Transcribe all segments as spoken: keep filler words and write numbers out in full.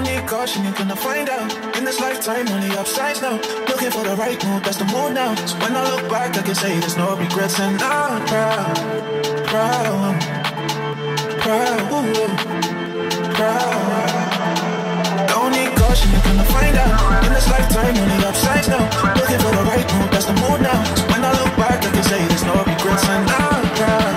need caution, you're gonna find out. In this lifetime, only upsides now. Looking for the right move, that's the mood now. So when I look back, I can say there's no regrets. And I'm proud, proud, proud, proud. Don't need caution, you're gonna find out. In this lifetime, only upsides now. Looking for the right move, that's the mood now. So when I look back, I can say there's no regrets. And I'm proud.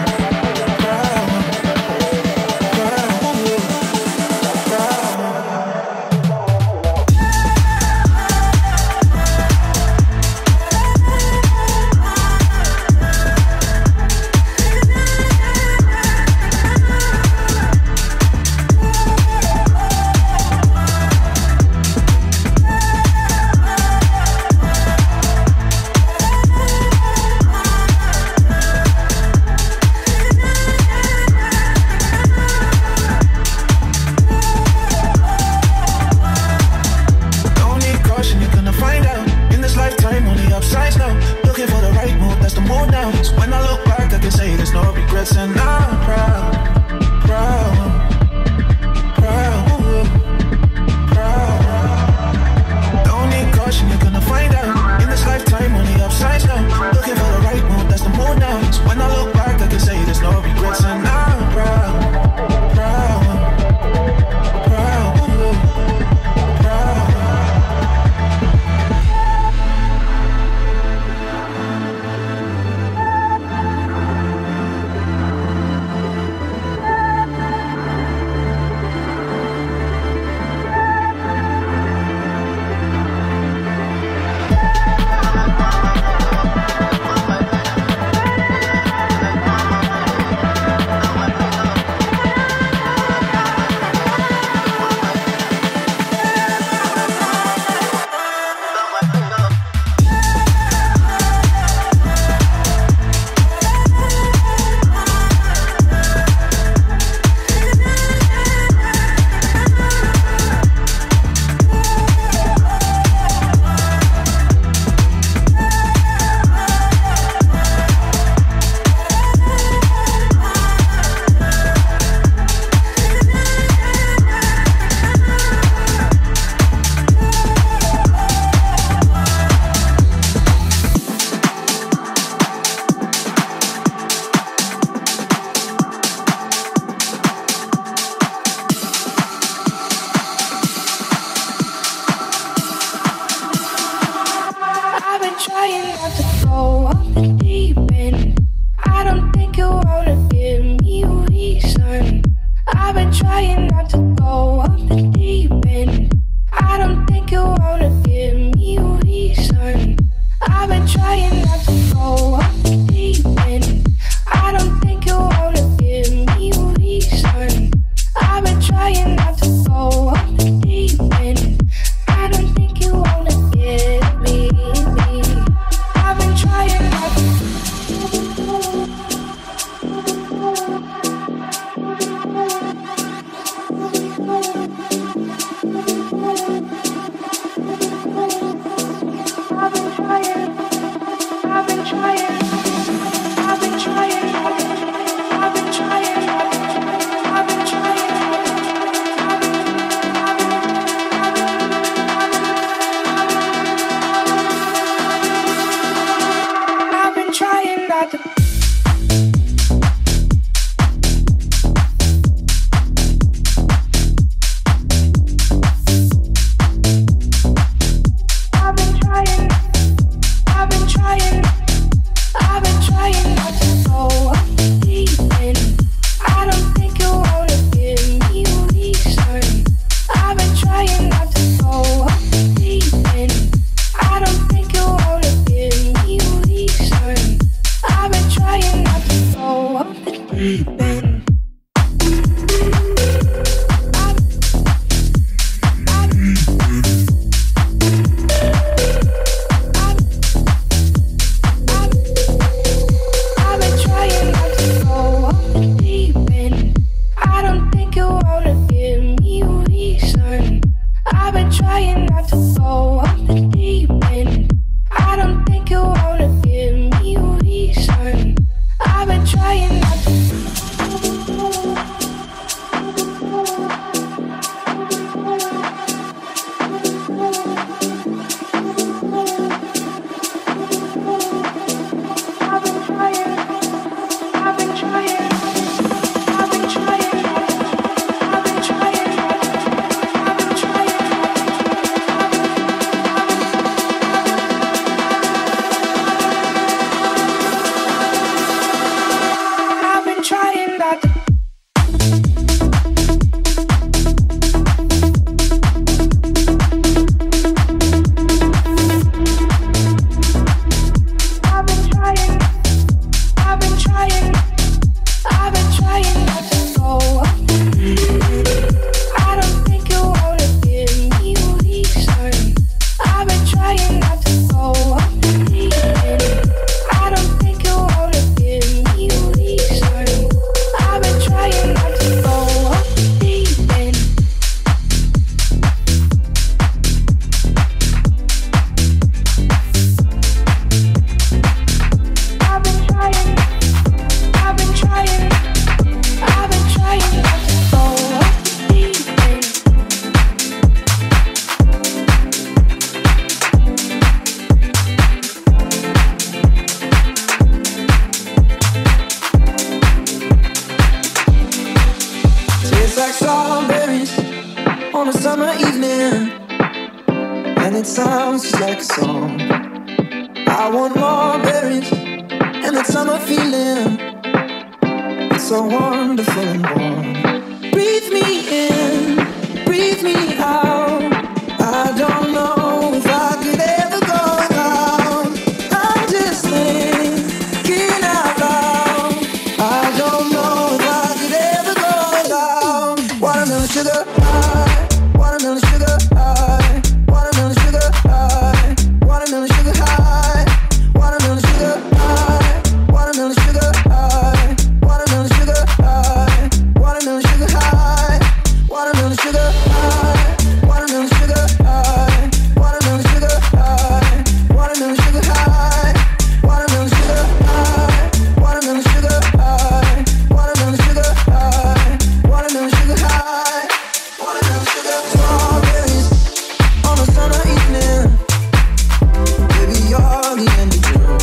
summer evening, and it sounds just like a song. I want more berries and that summer feeling. It's so wonderful and warm. Breathe me in, breathe me out. I don't know if I could ever go without. I'm just thinking out loud. I don't know if I could ever go without. Watermelon sugar high, watermelon sugar high, watermelon sugar high, watermelon sugar high, watermelon sugar high, watermelon sugar high, watermelon sugar high, watermelon sugar high, watermelon sugar high, watermelon sugar high, watermelon sugar high, watermelon sugar high, watermelon sugar high, watermelon sugar high, watermelon sugar high, watermelon sugar high, watermelon sugar. Strawberries on a summer evening, baby, you're the end of June.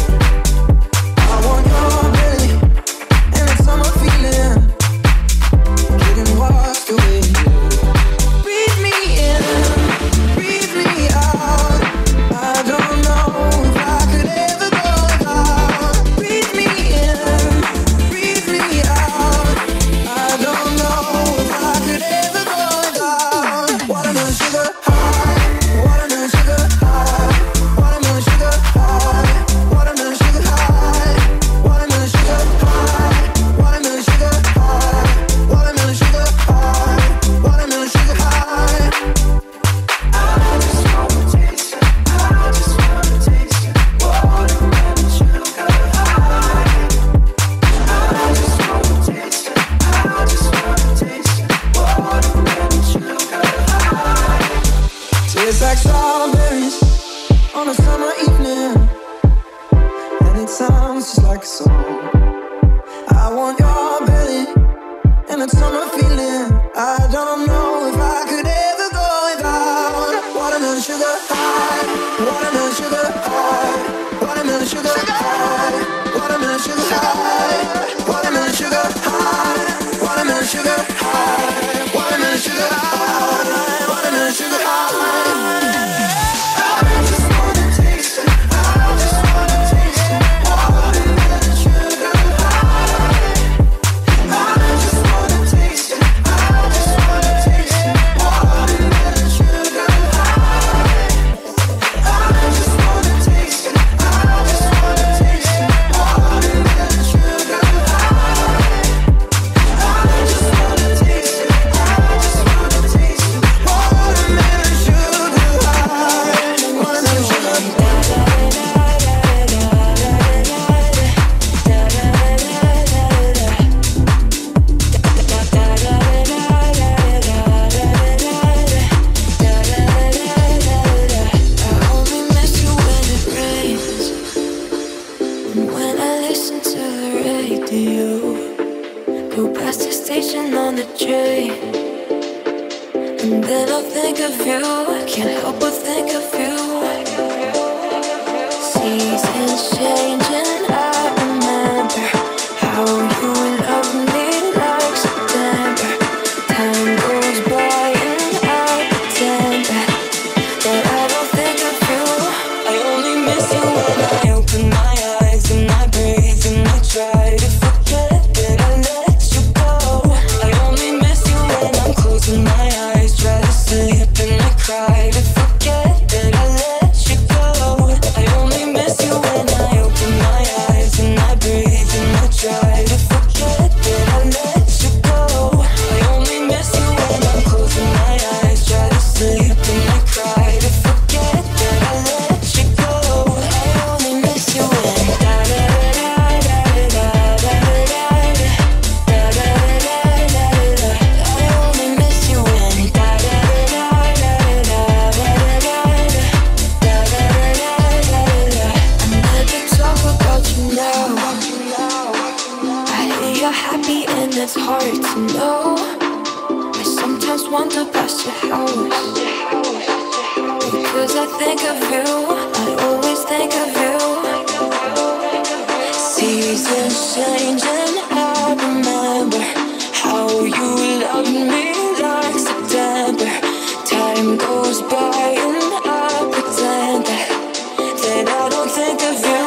I want your belly and that summer feeling, getting washed away. Breathe me in, breathe me out. I don't know if I could ever go without. Breathe me in, breathe me out. I don't know if I could ever go without. Watermelon sugar high, watermelon sugar high, watermelon sugar high, watermelon sugar high, watermelon sugar high, watermelon sugar high, watermelon sugar high, watermelon sugar high. I just wanna taste it, I just wanna taste it, watermelon sugar high. I just wanna taste it, I just wanna taste it, watermelon sugar high. Tastes like strawberries on a summer evening, and it sounds just like a song. I want your belly and that summer feeling. I don't know if I could ever go without. Watermelon sugar high, watermelon sugar high, watermelon sugar high, watermelon sugar high, watermelon sugar high, watermelon sugar high, watermelon sugar high, watermelon sugar high. I just wanna taste it, I just wanna taste it, watermelon sugar high. I just wanna taste it, I just wanna taste it, watermelon sugar high. I just wanna taste it, I just wanna taste it, watermelon sugar high. I just wanna taste it, I just wanna taste it, watermelon sugar high, watermelon sugar high. I only miss you when it rains, and when I listen to the radio, go past the station on the train, and then I'll think of you. I can't help but think of you. Seasons changing, I remember how you loved me like September. Time goes by and I pretend that, that I don't think of you. I only miss you when I open my eyes and I breathe and I try to forget that I let you go. I only miss you when I'm closing my eyes, try to sleep and I cry to forget that I let you go. I only miss you when I open my eyes and I breathe and I try to forget that I let you go. I only miss you when I'm closing my eyes, try to sleep and I cry to forget that I let you go. I only miss you when da da da da da da da da da da da da. I only miss you when da da da da da da da da da da da. I'm never talk about you now. I hear you're happy and it's hard to know. I sometimes wander past your house because I think of you. I always think of you. Seasons change and I remember how you loved me like September. Time time goes by and I pretend that, that I don't think of you,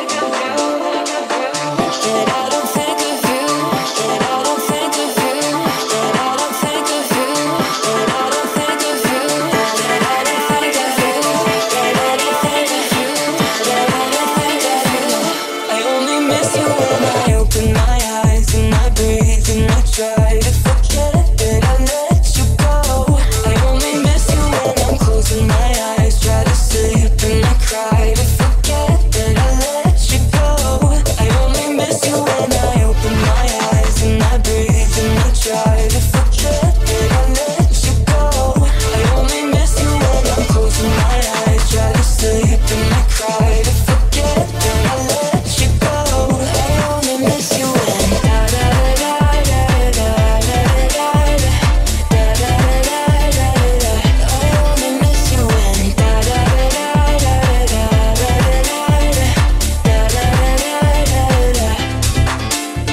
that I don't think of you, that I don't think of you, that I don't think of you, that I don't think of you, that I don't think of you, that I don't think of you, that I don't think of you. I only miss you when I open my eyes and I breathe and I try to forget that I let you go. I only miss you when I'm closing my eyes, try to sleep and I cry to forget that I let you go. I only miss you when I open my eyes and I breathe and I try to forget that I let you go. I only miss you when I'm closing my eyes, try to sleep and I cry to forget that I let you go. I only miss you when da da da da da da da da da da da da da. I only miss you when da da da da da da da da da da da.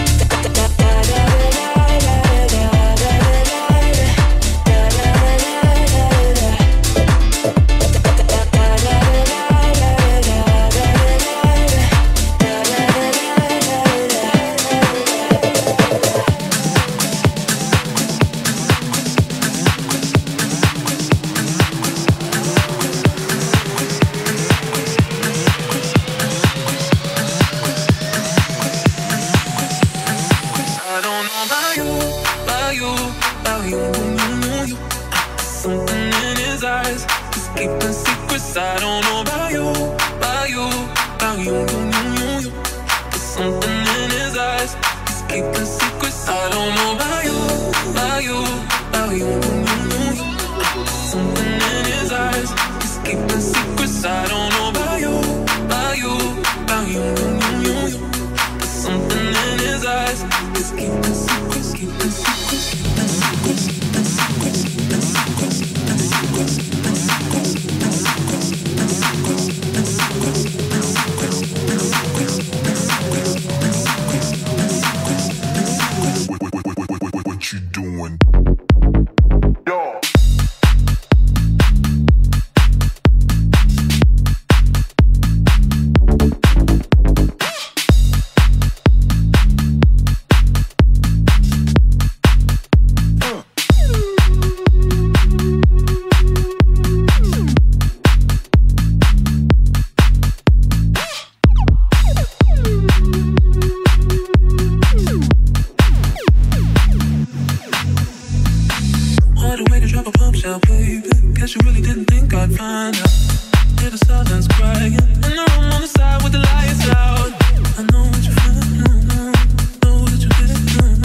I don't know about you, about you, about you, you, you, you. Something in his eyes, he's keeping secrets. I don't know about you, about you, about you, you, you, you. There's something in his eyes, he's keeping secrets. I don't know about you, about you, about you, you, you, you. Something in his eyes, he's keeping secrets. I don't know about you, about you, about you, you, you, you. There's something in his eyes, he's keeping secrets, keeping secrets, keeping secrets, keeping secrets, keeping secrets, keeping secrets, keeping secrets, keeping secrets, keeping secrets, keeping secrets, keeping secrets, keeping secrets, keeping secrets, keeping secrets, keeping secrets, keeping secrets. What you doing? Yo. What a way to drop a bombshell, baby. Guess you really didn't think I'd find out. Hear the silence crying in the room on the side with the lights out. I know what you're feeling, know what you did.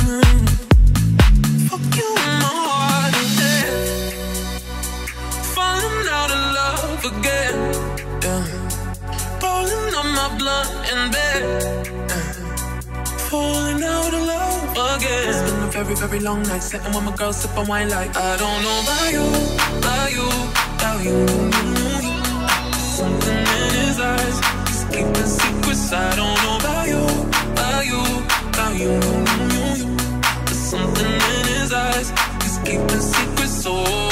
Fuck you in my heart again. Falling out of love again. Yeah. Rolling up my blunt in bed. Yeah. Falling out of love again. It's been a very, very long night, sitting with my girl, sipping wine like I don't know about you, about you, about you, you, you. Something in his eyes, he's keeping secrets. I don't know about you, about you, about you, you, you. There's something in his eyes, he's keeping secrets. Oh.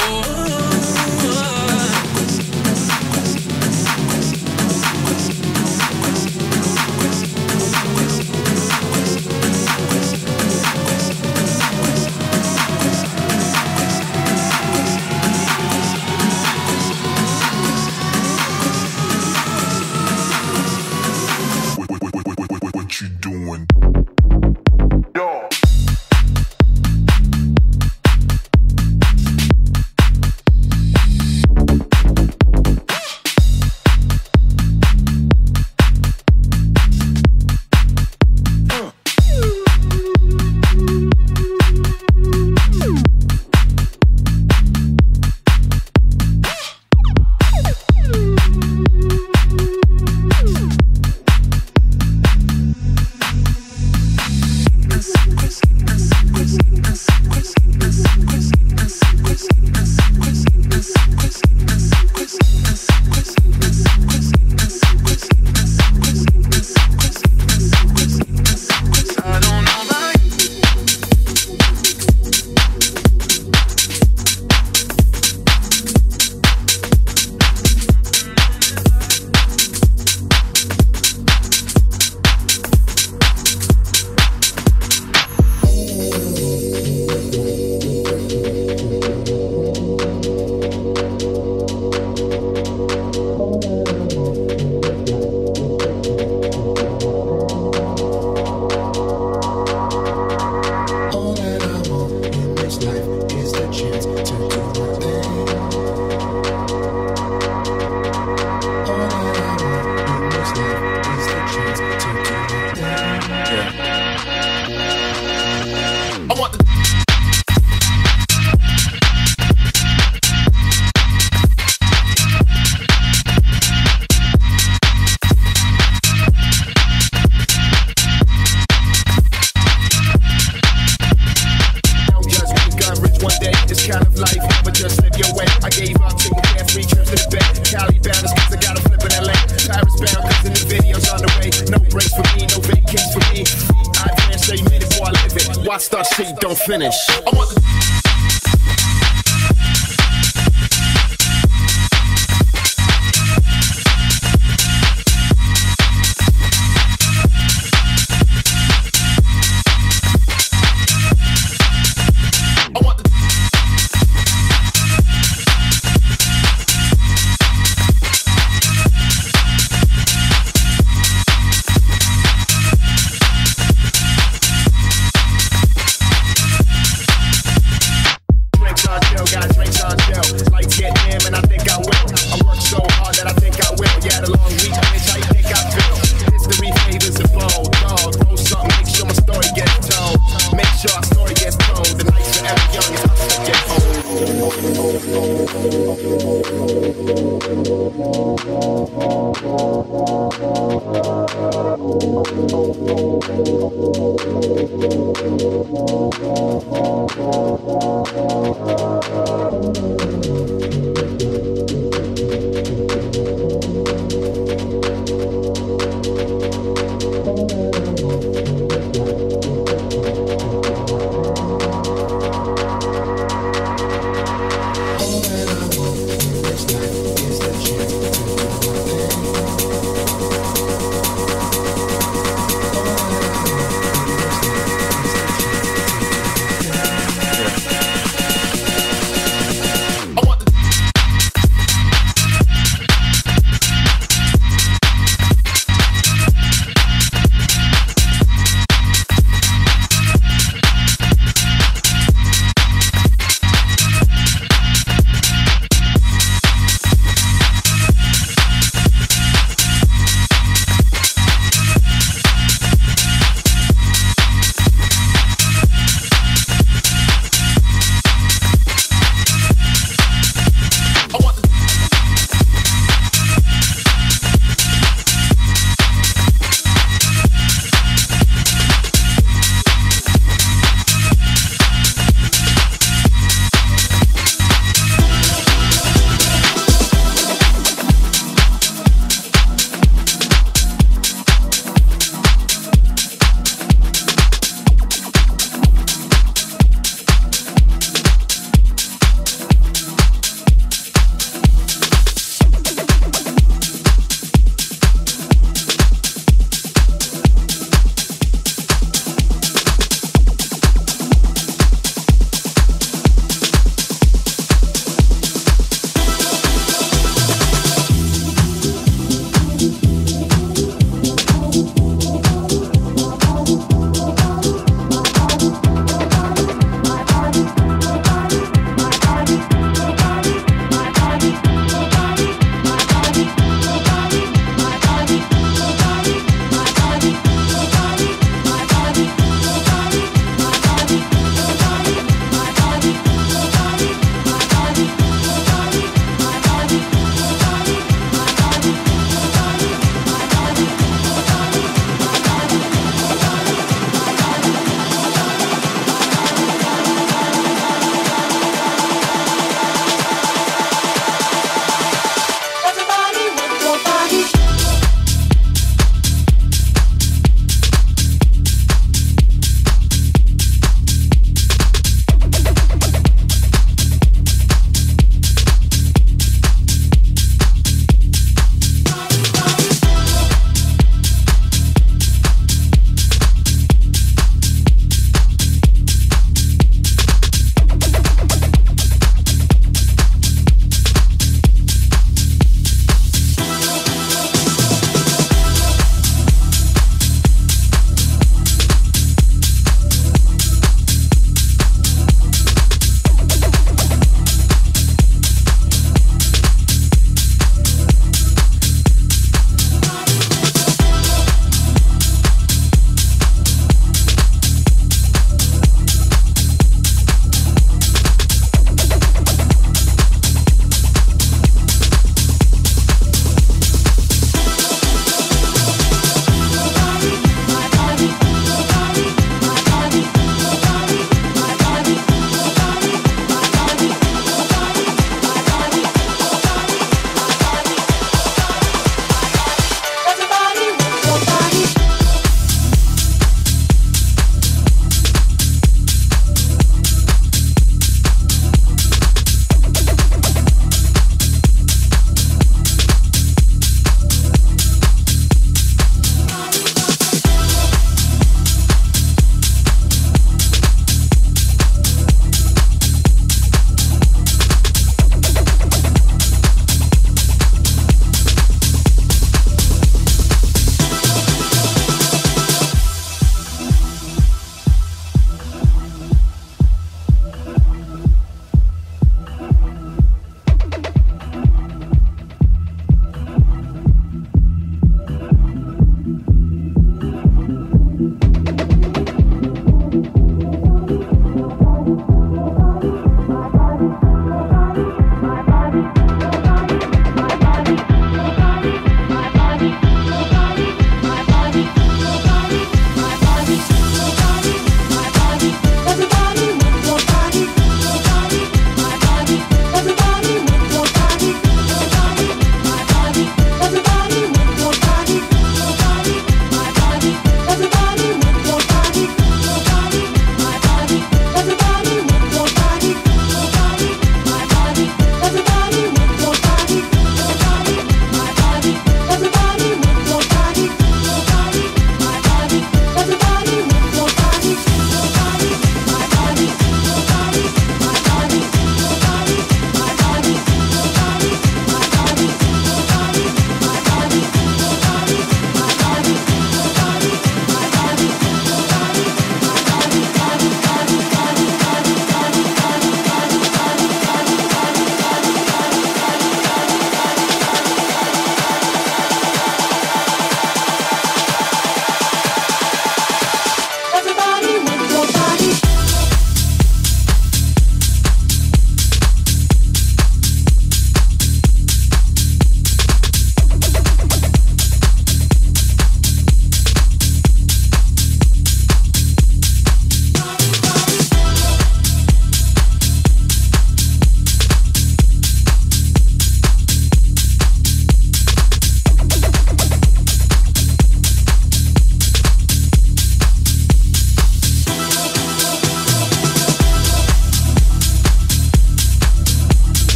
taking carefree trips to the bay. Cali bound is cause I got a flip in L A. Paris bound cause the new video's on the way. No breaks for me, no vacations for me. I dance say minute before I live it. Watch start shit, don't finish. I want the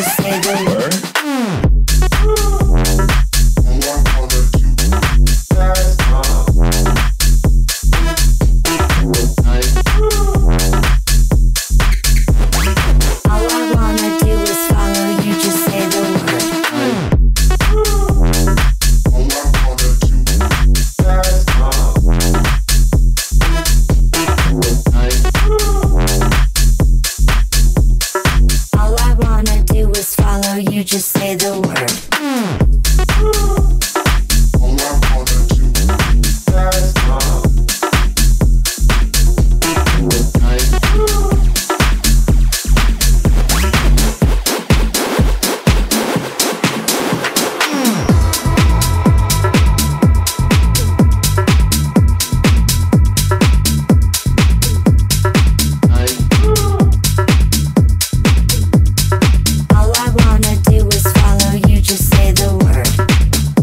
just say the word. Just say the word. All I wanna do is follow you, just say the word.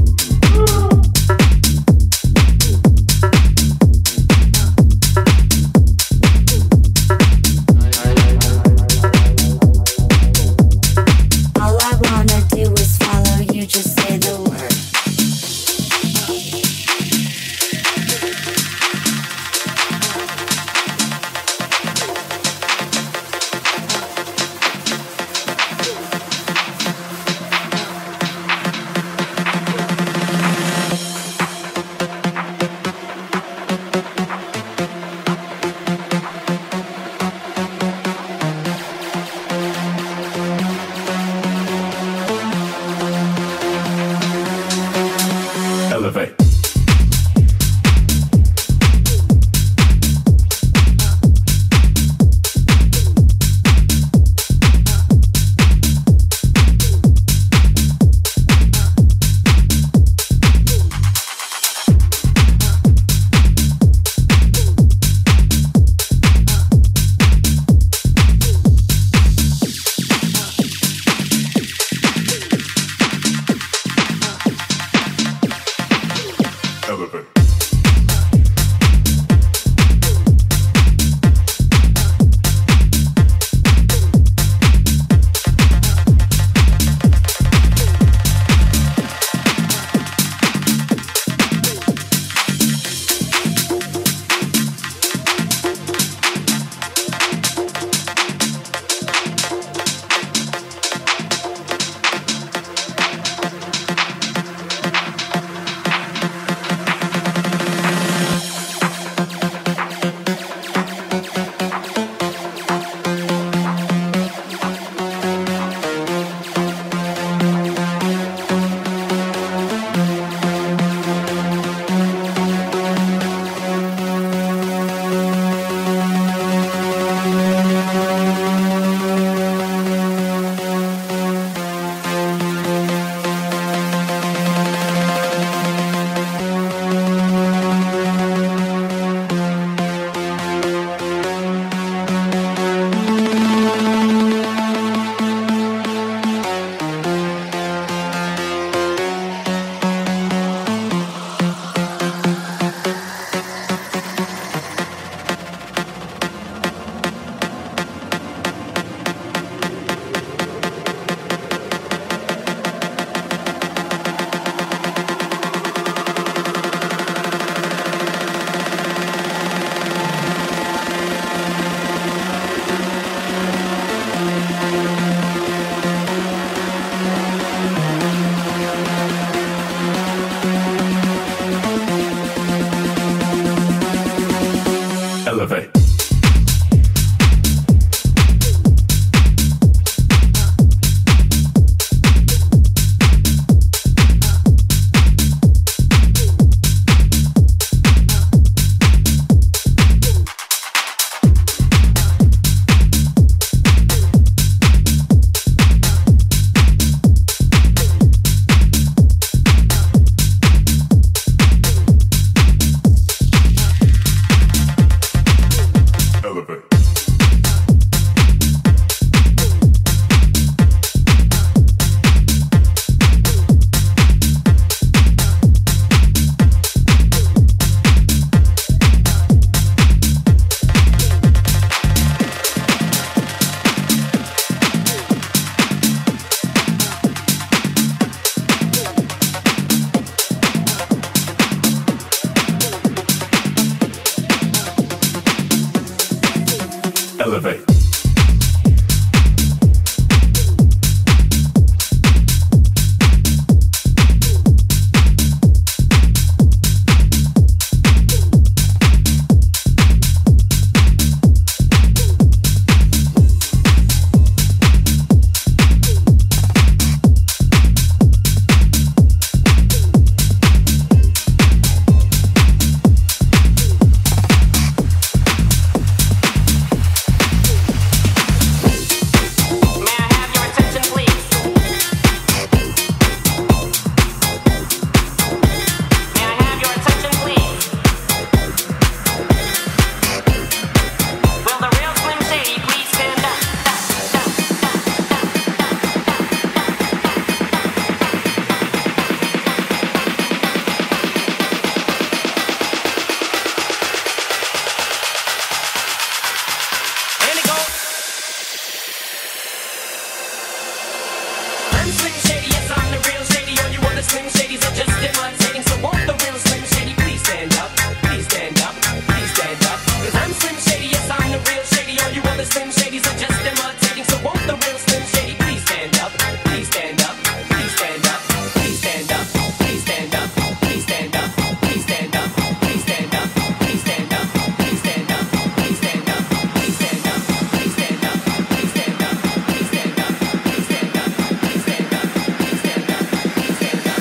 I'm Slim Shady, yes, I'm the real Shady. All you other Slim Shadys are just imitating. So won't the real Slim Shady please stand up? Please stand up, please stand up. Cause I'm Slim Shady, yes, I'm the real Shady. All you other Slim Shadys are just imitating. So won't the real Slim Shady please stand up? Please stand up, please stand up, please stand up, please stand up, please stand up, please stand up, please stand up, please stand up, please stand up, please stand up, please stand up, please stand up, please stand up, please stand up, please stand up, please stand up, please stand up, please stand up.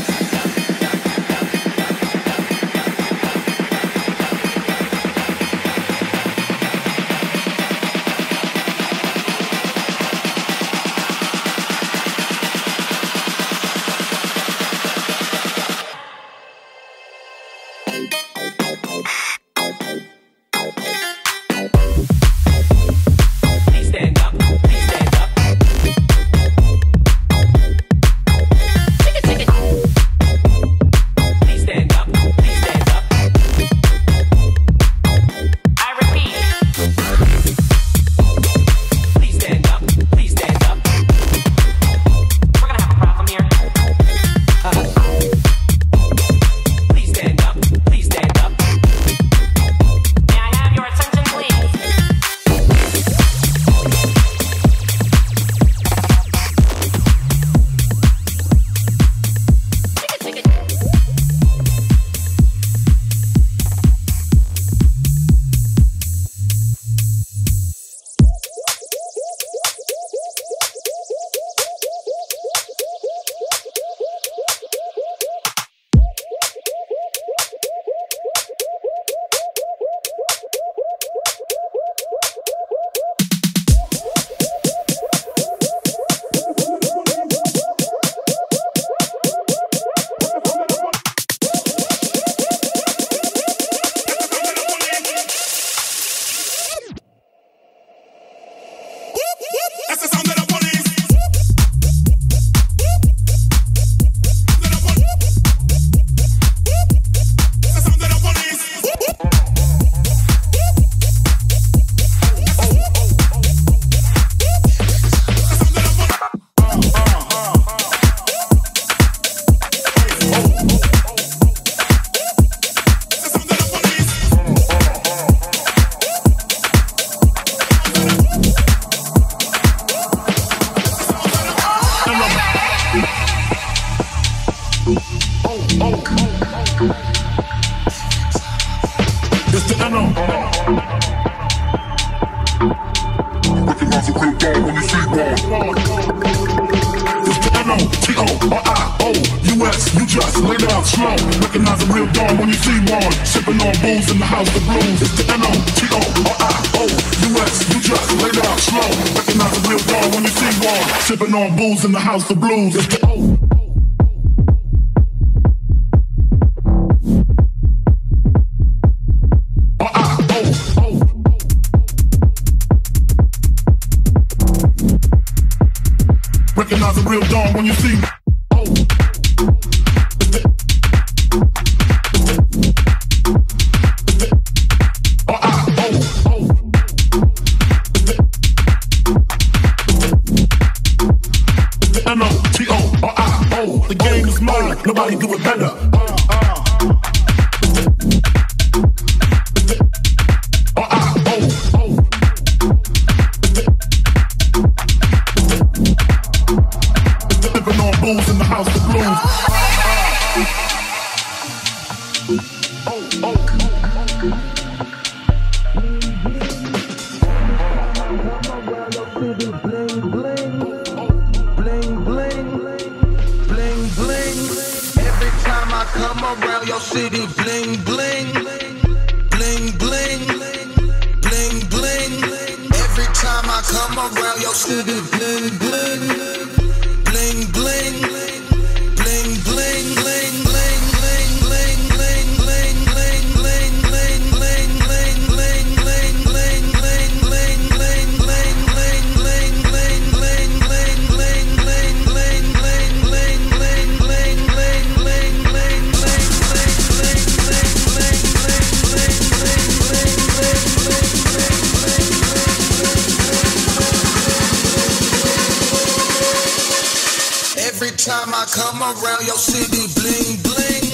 Please stand up, please stand up. Take it, take it. Please stand up, please stand up. I repeat. Please stand up, please stand up. We're gonna have a problem here. Please stand up, please stand up. May I have your attention, please? Take it, take it. That's the sound of the police. That's the sound of the police. It's the N O. Recognize a real dog when you see one. It's the N O, T O, R I O, U S, you just lay it out slow. Recognize a real dog when you see one. Sipping on booze in the house of blues. It's the N O, T O, R I O, U S, you just lay it out slow. Recognize a real dog when you see one. Sipping on booze in the house of blues. It's the O. Recognize a real dog when you see. Oh. R I O. N O T O R I O. The game is mine. Nobody do it better. R I O. Living on booze in the house of blues. Oh, oh. Bling, bling, bling, bling, bling, bling. Every time I come around your city, bling, bling, bling, bling, bling, bling. Every time I come around your city, bling, bling, bling, bling, bling, bling, bling, bling. Every time I come around your city, bling bling.